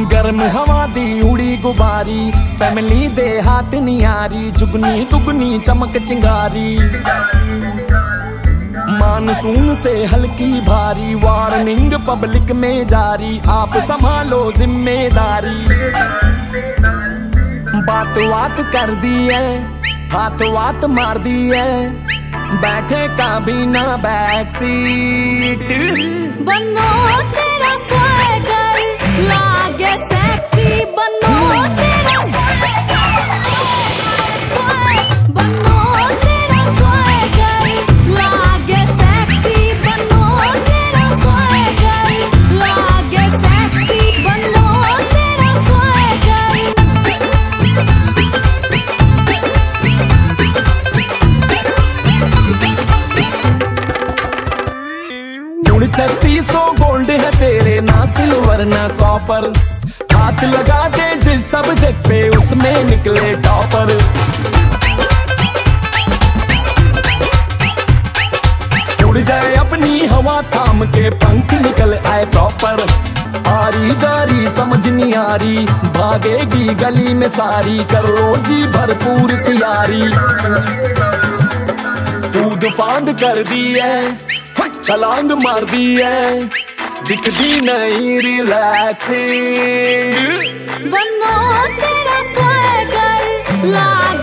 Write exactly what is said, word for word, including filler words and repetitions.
गर्म हवा दी उड़ी गुबारी, फैमिली दे हाथ नियारी, जुगनी दुगनी चमक चिंगारी। मानसून से हल्की भारी, वार्निंग पब्लिक में जारी, आप संभालो जिम्मेदारी। बात बात कर दी है, हाथ वात मार दी है, बैठे का भी ना बैक सीट। बनो तेरा स्वैगर लागे सेक्सी, बनो तेरा स्वैगर, बनो तेरा स्वैगर लागे सेक्सी, बनो तेरा स्वैगर लागे सेक्सी, बनो तेरा स्वैगर। छत्तीस सौ गोल्ड है तेरे, ना सिल्वर ना कॉपर, हाथ लगा दे जिस सब्जेक्ट पे उसमें निकले टॉपर। उड़ जाए अपनी हवा थाम के, पंख निकल आए प्रॉपर। आरी जारी समझ नहीं आ रही, भागेगी गली में सारी, कर लो जी भरपूर तैयारी। कूद फांद कर दी है, छलांग मार दी है, दिखती नहीं रिलैक्सिंग। बनो तेरा स्वैगर ला